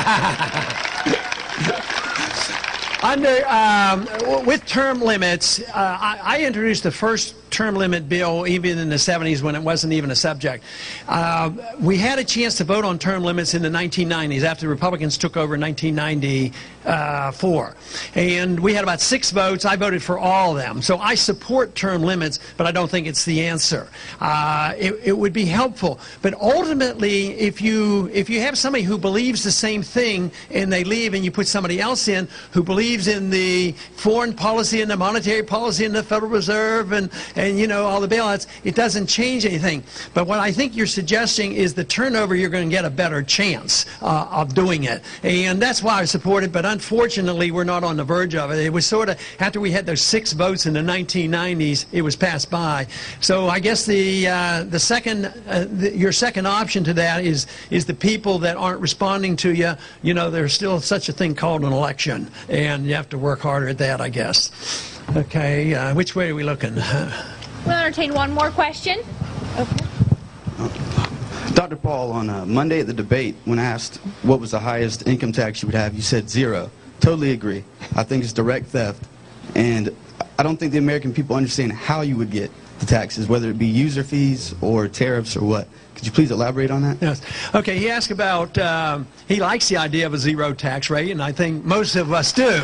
Under, um, with term limits, uh, I, I introduced the first term limit bill even in the seventies when it wasn't even a subject. Uh, we had a chance to vote on term limits in the nineteen nineties after the Republicans took over in nineteen ninety-four. And we had about six votes. I voted for all of them. So I support term limits, but I don't think it's the answer. Uh, it, it would be helpful. But ultimately, if you, if you have somebody who believes the same thing and they leave and you put somebody else in who believes in the foreign policy and the monetary policy and the Federal Reserve and, and you know, all the bailouts, it doesn't change anything. But what I think you're suggesting is the turnover, you're going to get a better chance uh, of doing it. And that's why I support it, but unfortunately we're not on the verge of it. It was sort of, after we had those six votes in the nineteen nineties, it was passed by. So I guess the, uh, the second, uh, the, your second option to that is, is the people that aren't responding to you. You know, there's still such a thing called an election, and you have to work harder at that, I guess. Okay, uh, which way are we looking? We'll entertain one more question. Okay. Doctor Paul, on uh, Monday at the debate, when asked what was the highest income tax you would have, you said zero. Totally agree. I think it's direct theft. And I don't think the American people understand how you would get the taxes, whether it be user fees or tariffs or what. Could you please elaborate on that? Yes. Okay, he asked about, um, he likes the idea of a zero tax rate, and I think most of us do.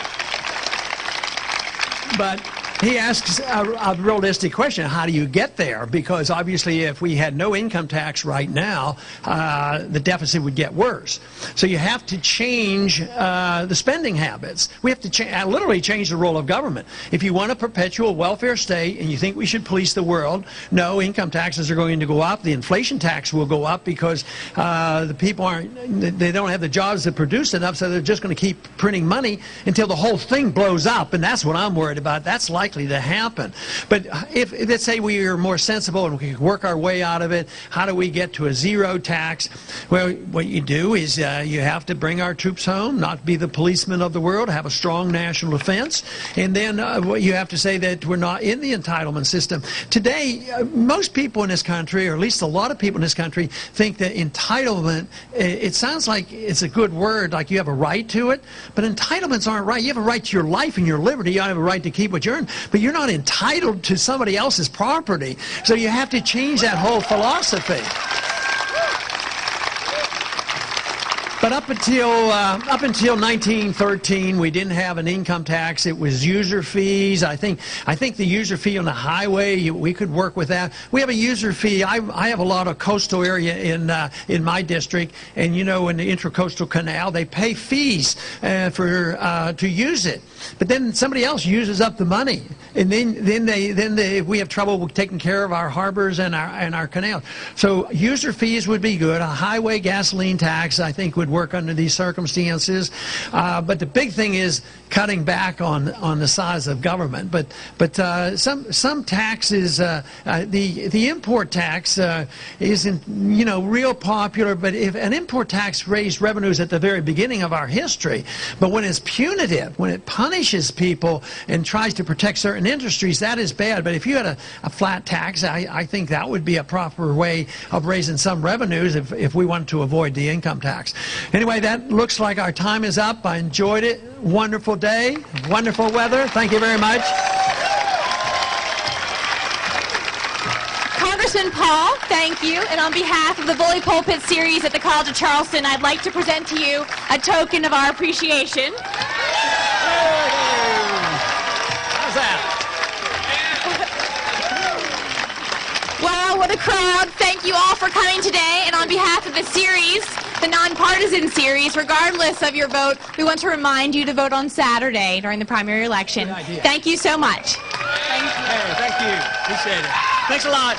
But he asks a, a realistic question, how do you get there? Because obviously if we had no income tax right now, uh, the deficit would get worse. So you have to change uh, the spending habits. We have to cha literally change the role of government. If you want a perpetual welfare state and you think we should police the world, no, income taxes are going to go up. The inflation tax will go up because uh, the people aren't, they don't have the jobs that produce enough, so they're just going to keep printing money until the whole thing blows up, and that's what I'm worried about. That's likely to happen. But if, if let's say we are more sensible and we can work our way out of it, how do we get to a zero tax? Well, what you do is uh, you have to bring our troops home, not be the policemen of the world, have a strong national defense, and then uh, what you have to say that we're not in the entitlement system. Today, uh, most people in this country, or at least a lot of people in this country, think that entitlement, it sounds like it's a good word, like you have a right to it, but entitlements aren't right. You have a right to your life and your liberty. You have a right to keep what you earn. But you're not entitled to somebody else's property. So you have to change that whole philosophy. But up until uh, up until nineteen thirteen, we didn't have an income tax. It was user fees. I think I think the user fee on the highway, you, we could work with that. We have a user fee. I, I have a lot of coastal area in uh, in my district, and you know, in the Intracoastal Canal, they pay fees uh, for uh, to use it. but then somebody else uses up the money, and then then they then they, we have trouble with taking care of our harbors and our and our canals. So user fees would be good. A highway gasoline tax, I think, would work under these circumstances. Uh, but the big thing is cutting back on on the size of government. But but uh, some some taxes, uh, uh, the the import tax uh, isn't you know real popular. But if an import tax raised revenues at the very beginning of our history, but when it's punitive, when it punishes people and tries to protect certain industries, that is bad. But if you had a, a flat tax, I, I think that would be a proper way of raising some revenues if, if we wanted to avoid the income tax. Anyway, that looks like our time is up. I enjoyed it. Wonderful day, wonderful weather. Thank you very much. Congressman Paul, thank you. And on behalf of the Bully Pulpit series at the College of Charleston, I'd like to present to you a token of our appreciation. How's that? Wow, what a crowd. Thank you all for coming today. And on behalf of the series, the nonpartisan series, regardless of your vote, we want to remind you to vote on Saturday during the primary election. Thank you so much. Thank you. Hey, thank you. Appreciate it. Thanks a lot.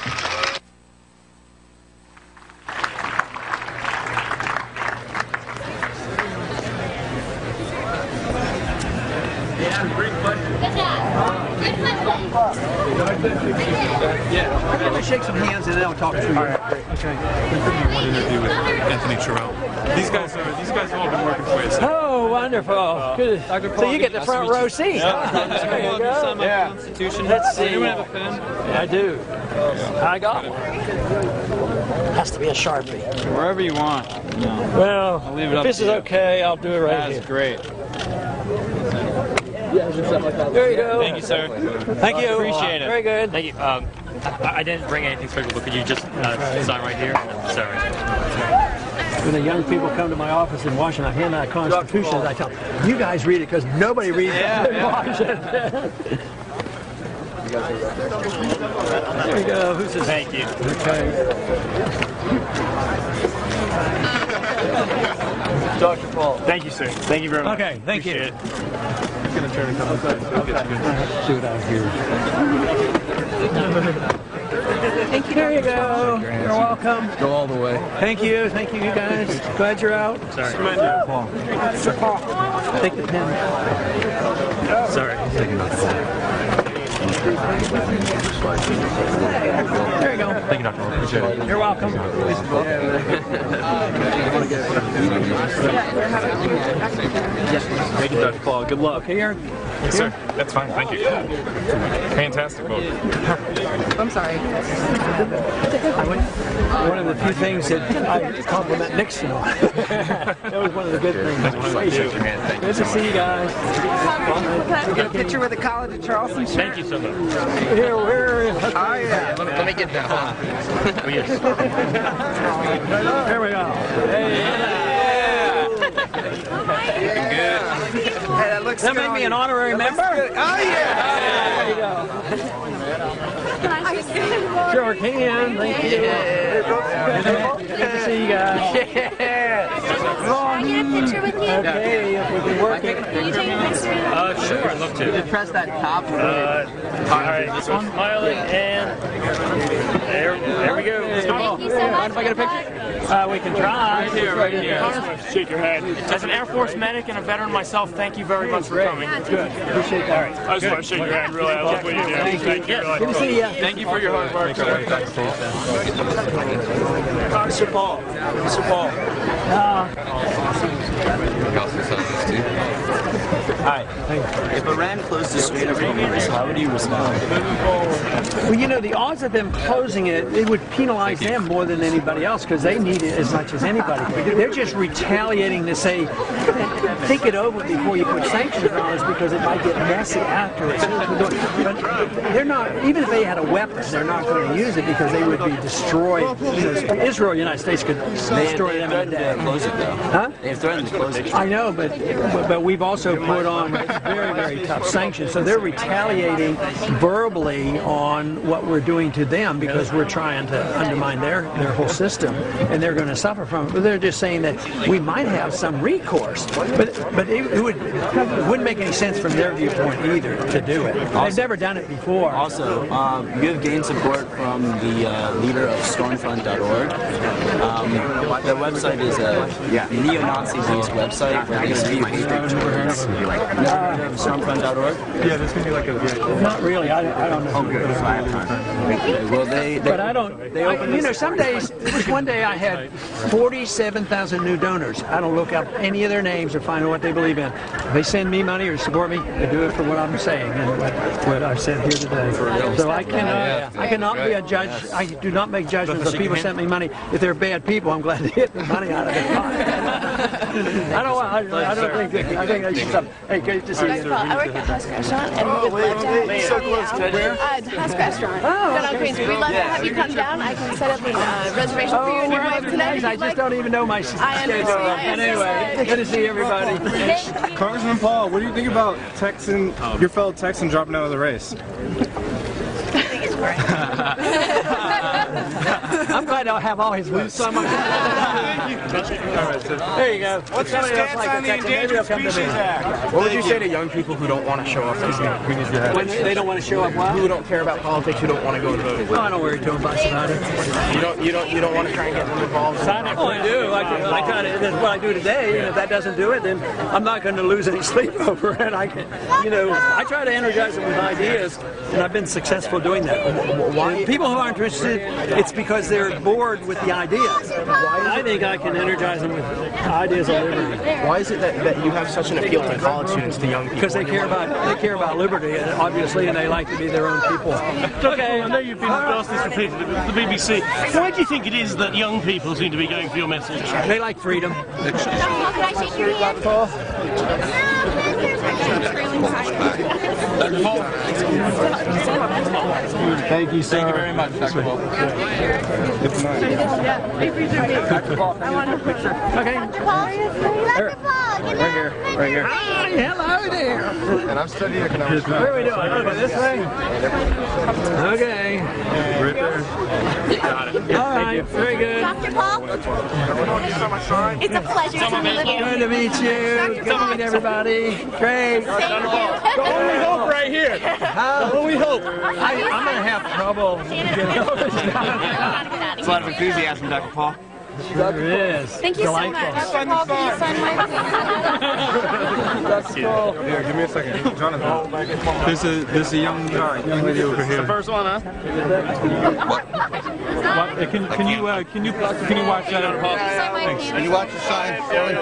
Yeah. We're going to shake some hands and then I'll talk to you. All right, great. Okay. One interview with Anthony Terrell. These guys are these guys have all been working for you. So. Oh, wonderful. Uh, Good. So you get the front row seat. Yeah. There you go. Yeah. Constitution. Let's see. Anyone have a pen? I do. I got one. Has to be a Sharpie. Wherever you want. No. Well, I'll leave it if up this to is you. okay, I'll do it right That's here. That's great. There you go. Thank you, sir. Thank you. Appreciate it. Very good. Thank you. Um, I, I didn't bring anything special, but could you just uh, sign right here? Sorry. When the young people come to my office in Washington, I hand out constitutions. I tell them, you guys read it because nobody reads Yeah, it in yeah. Washington. There you go. Who's this? Thank you. Okay. Doctor Paul. Thank you, sir. Thank you very much. Okay, thank Appreciate you. it. It's going to turn a couple times. So okay. See what I hear. Thank you. There you go. You're welcome. Go all the way. Thank you. Thank you, you guys. Glad you're out. Sorry. Paul. Paul. Take the pen. Sorry. There you go. Thank you, Doctor Paul. Appreciate it. You're welcome. Thank you, Doctor Paul. Good luck. Here. Yes, sir. That's fine. Thank you. Fantastic vote. I'm sorry. One of the few things that I compliment Nixon on. That was one of the good things. Good to see you guys. Can we get a picture with the College of Charleston? Thank you so much. Here, where? Oh, yeah. Let me, let me get that. Oh, yes. There we go. Hey, Hey, that looks that good made on me you. an honorary member? Oh, yeah. There you go. Sure can. Thank you. Good to see you guys. Yeah. Can I get a picture with you? Okay, if we can work it. Can you take a picture? Uh, sure, I'd love to. Press that top. Uh, all right, so smiling and there, there we go. Thank you so much. If I get a picture? Uh, we can try. Right here, right here. I just want to shake your hand. As an Air Force medic and a veteran myself, thank you very much for coming. Good. Appreciate that. I just want to shake your hand, really. I love what you do. Thank you. Thank you. Really. Good to see you. Thank you for your hard work, sir. Mister Paul. Mister Paul. Hi. If Iran closed the Strait of Hormuz, how would you respond? Well, you know, the odds of them closing it, it would penalize them more than anybody else because they need it as much as anybody. They're just retaliating to say, think it over before you put sanctions on us because it might get messy afterwards. But they're not, even if they had a weapon, they're not going to use it because they would be destroyed. You know, Israel, the United States could destroy them in a day. Close it, though. Huh? They've threatened to close it. I know, but, but but we've also put on very, very tough sanctions. So they're retaliating verbally on understand what we're doing to them because we're trying to undermine their, their whole system, and they're going to suffer from it. But they're just saying that we might have some recourse. But but it, it, would, it wouldn't make any sense from their viewpoint either to do it. Also, they've never done it before. Also, um, you have gained support from the uh, leader of stormfront dot org. Um, the website is a neo-Nazi-based website where they speak hate words. stormfront dot org? Yeah, there's going to be like a... Yeah. Not really. I, I don't know. Oh, good. I have time. Well, they, they... But I don't... They open, you know, some days... There was one day I had forty-seven thousand new donors. I don't look up any of their names or find out what they believe in. If they send me money or support me, they do it for what I'm saying and what, what I've said here today. So I cannot, I cannot be a judge. I do not make judgments of people sent me money. If they're bad people, I'm glad to get the money out of it. I don't want, I, I don't think that, I think I should stop. Hey, great to see you. I work at Husk Restaurant, and we would love to have you so close to where? Uh, Husk Restaurant. Down on Queens. We'd love to have you come down. I can set up a uh, reservation for you and your wife tonight. I just don't even know my schedule. And anyway, good to see everybody. Congressman Paul, what do you think about Texan, your fellow Texan dropping out of the race? I'm glad I'll have all his votes. So much. There you go. What's your stance like on the Endangered Species Act? What would you say to young people who don't want to show up? When they don't want to show up, what? Who don't care about politics, who don't want to go and vote? Oh, I don't worry too much about it. You don't, you don't, you don't want to try and get them involved. Oh, I do. I, I try to. That's what I do today. And if that doesn't do it, then I'm not going to lose any sleep over it. I can, you know, I try to energize them with ideas, and I've been successful doing that. Why? People who aren't interested, it's because they're bored with the ideas. I think I can energize them with ideas of liberty. Why is it that, that you have such an appeal to college students, to young people? Because they care about they care about liberty, obviously, and they like to be their own people. Okay, I know you've been asked this repeatedly, but the B B C. Why do you think it is that young people seem to be going for your message? They like freedom. Can I shake your hand? Paul? Thank you, sir. Thank you very much, Doctor Paul. It's nice. Doctor Paul. I want a picture. Okay. Doctor Paul? Doctor Paul, Right here, right here. Hi, hello there. And I'm studying economics. Where are we doing? Okay, this way? Okay. Right there. Got it. All right, very good. Doctor Paul? It's a pleasure to meet you. Good to meet you. Good to meet everybody. Great. Thank you. The only hope right here. Huh? The only hope. I, I'm going to have trouble getting over this. It's a lot of enthusiasm, Doctor Paul. Sure is. Thank you so much. Doctor Paul, can you sign my That's cool. Here, give me a second. Jonathan. There's a, there's a young, uh, young lady over here. The first one, huh? What? What? Can, can you, uh, can you, can you watch that? Thanks. Can you watch the sign? I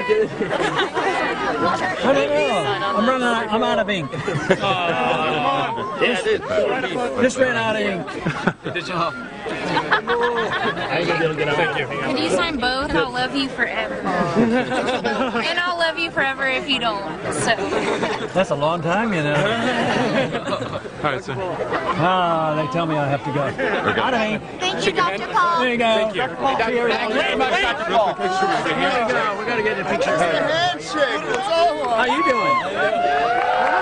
don't know. I'm running out, I'm out of ink. Uh, yeah, it is. Just ran out of ink. Did you? I ain't gonna be able to get out. Thank you. Can you sign both? I'll love you forever. And I'll love you forever if you don't. So. That's a long time, you know. All right, sir. Ah, they tell me I have to go. Out of ink. Thank you, Doctor Paul. There you go. Thank you. Doctor Paul, see you. Thank you very much, Doctor Paul. Here we go. We got to get a picture. Handshake. It's over. How you doing?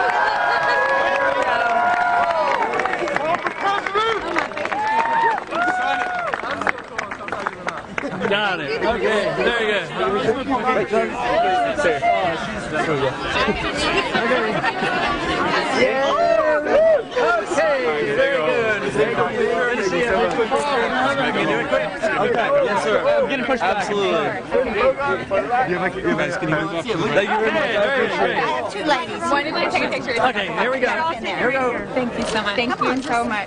Got it. Okay. Very good. Sir. Okay. Okay. Very good. Very good. Good to see you. Can you do it quick? Okay. Yes, sir. I'm getting pushed back. Absolutely. You like, you guys can move up. Thank you very much. I appreciate it. I have two ladies. Why didn't I take a picture? Okay. Here we go. Here we go. Thank you so much. Thank you so much.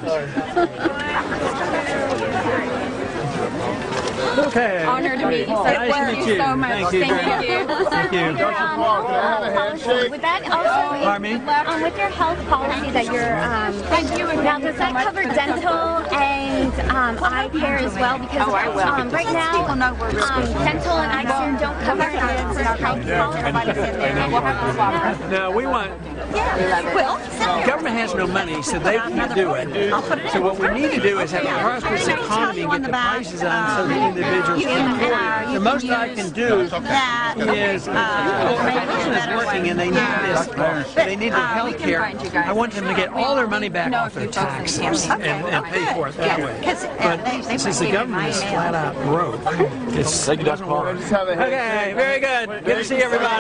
Okay. Honored to meet you. Nice to meet you. so much. Thank you. Thank very you. much. Thank you. Would that also, Pardon me? um, with your health policy that you're, um, Thank you again now does that so much cover for the dental and um, eye care as well because Oh, I will. um, right now um, dental and eye care don't cover insurance and our health policy. Now, we want, Well, government has no money, so they can't do it. So what we need to do is have a prosperous economy and get the prices on so that individuals can afford it. The most I can do is, well, if a person is working and they need this, they need the health care, I want them to get all their money back off their taxes and, and pay for it that way. But since the government is flat out broke, it's, it doesn't work. Okay, very good. Good to see everybody.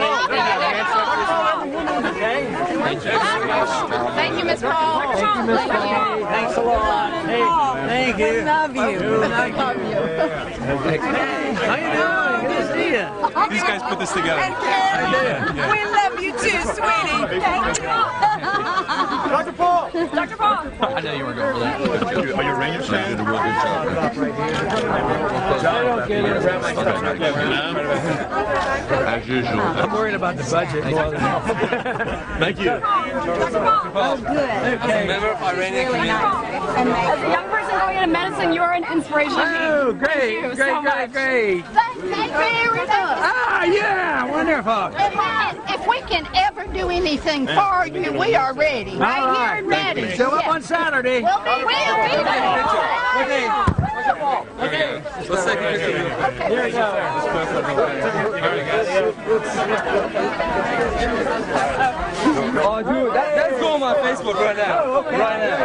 Okay. Thank you, Miss Paul. Thank you, Miss Paul. Thanks a lot. Hey, thank you. We love you. I love you. Hey, how you doing? Good to see you. These guys put this together. And Karen, we love you too, sweetie. Thank you. Doctor Paul! Doctor Paul! I know you were going for that. Are you a Rangers fan? You did a real good job. As usual. I'm worried about the budget more than Thank you. Oh, good. Okay. Really nice. And as a young person going into medicine, you're an inspiration to me. Oh, great, Thank you great, so great, much. great. Thank you very much. Ah, yeah, wonderful. If we can, if we can ever do anything for you, we are ready. All Right right. here and ready. Show up Yes. on Saturday. We'll be, we'll be there. Okay. Okay. Let's take a picture. Here we go. Oh, dude, that, that's going on my Facebook right now. Oh, okay. Right now.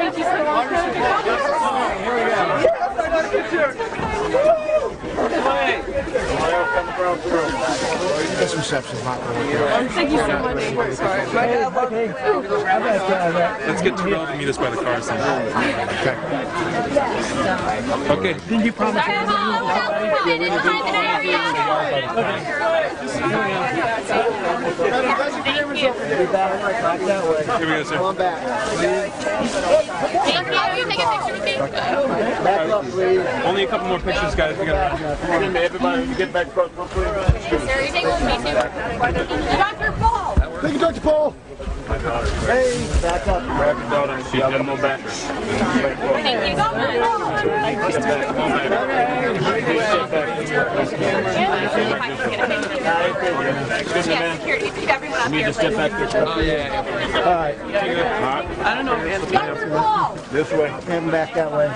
Here we This reception's not going to Thank you so much. Sorry. Let's get Terrell to meet us by the car somewhere. Okay. Did you promise you Here we go, sir. Come on back. Thank you. Take a picture with me. Back up, please. Only a couple more pictures, guys. We gotta run. Everybody, get back up, please. Sir, you take one with me too. Doctor Paul. Thank you, Doctor Paul. Hey, back up. Grab your daughter and she's got a more battery. Thank you so much. Yeah, security. Keep everyone up here. Just get back there. Oh, yeah. All right. I don't know, man. Doctor Paul. This way. Have him back that way.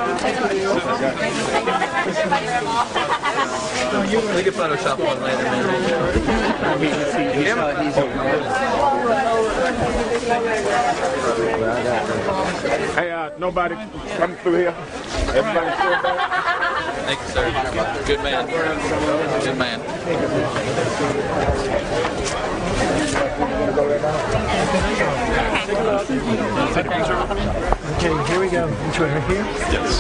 We can Photoshop one later, man. Hey, uh, nobody coming through here. Everybody still back. Thank you, sir. Good man. Good man. Okay, here we go. Which way, right here? Yes.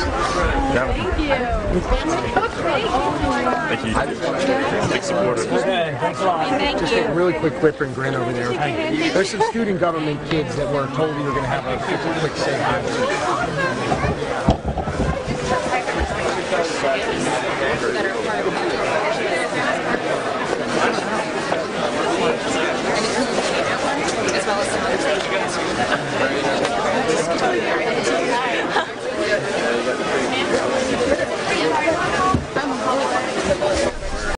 Thank you. Thank you. Big supporter. Okay, thanks a lot. Thank Just you. a really quick clip and grin over there. There's some student government kids that were told we were going to have a quick say hi.